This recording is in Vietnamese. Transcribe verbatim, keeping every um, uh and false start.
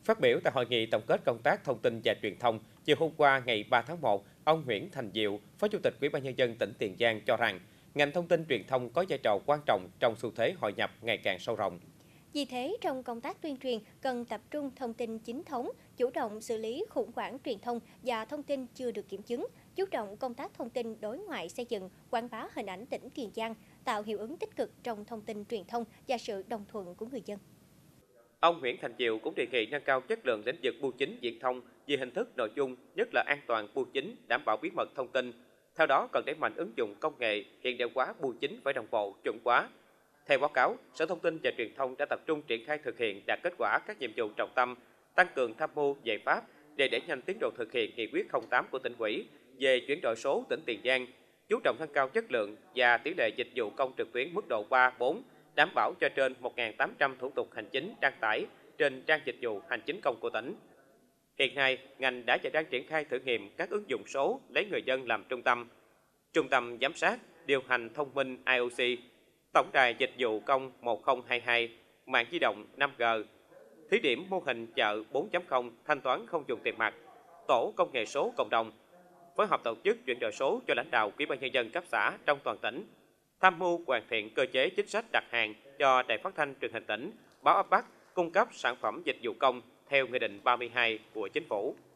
Phát biểu tại hội nghị tổng kết công tác thông tin và truyền thông chiều hôm qua ngày ba tháng một, ông Nguyễn Thành Diệu, Phó Chủ tịch Ủy ban Nhân dân tỉnh Tiền Giang cho rằng ngành thông tin truyền thông có vai trò quan trọng trong xu thế hội nhập ngày càng sâu rộng. Vì thế, trong công tác tuyên truyền cần tập trung thông tin chính thống, chủ động xử lý khủng hoảng truyền thông và thông tin chưa được kiểm chứng, chú trọng công tác thông tin đối ngoại xây dựng, quảng bá hình ảnh tỉnh Tiền Giang, tạo hiệu ứng tích cực trong thông tin truyền thông và sự đồng thuận của người dân. Ông Nguyễn Thành Diệu cũng đề nghị nâng cao chất lượng lĩnh vực bưu chính viễn thông về hình thức nội dung, nhất là an toàn bưu chính, đảm bảo bí mật thông tin. Theo đó, cần đẩy mạnh ứng dụng công nghệ, hiện đại hóa bưu chính phải đồng bộ, chuẩn hóa. Theo báo cáo, Sở Thông tin và Truyền thông đã tập trung triển khai thực hiện đạt kết quả các nhiệm vụ trọng tâm, tăng cường tham mưu giải pháp để đẩy nhanh tiến độ thực hiện nghị quyết không tám của tỉnh ủy về chuyển đổi số tỉnh Tiền Giang, chú trọng nâng cao chất lượng và tỷ lệ dịch vụ công trực tuyến mức độ ba, bốn, đảm bảo cho trên một nghìn tám trăm thủ tục hành chính đăng tải trên trang dịch vụ hành chính công của tỉnh. Hiện nay, ngành đã và đang triển khai thử nghiệm các ứng dụng số lấy người dân làm trung tâm. Trung tâm giám sát, điều hành thông minh i o xê, tổng đài dịch vụ công một không hai hai, mạng di động năm G, thí điểm mô hình chợ bốn chấm không thanh toán không dùng tiền mặt, tổ công nghệ số cộng đồng, phối hợp tổ chức chuyển đổi số cho lãnh đạo Ủy ban Nhân dân cấp xã trong toàn tỉnh, tham mưu hoàn thiện cơ chế chính sách đặt hàng cho Đài Phát thanh Truyền hình tỉnh, báo áp bắt cung cấp sản phẩm dịch vụ công theo Nghị định ba mươi hai của Chính phủ.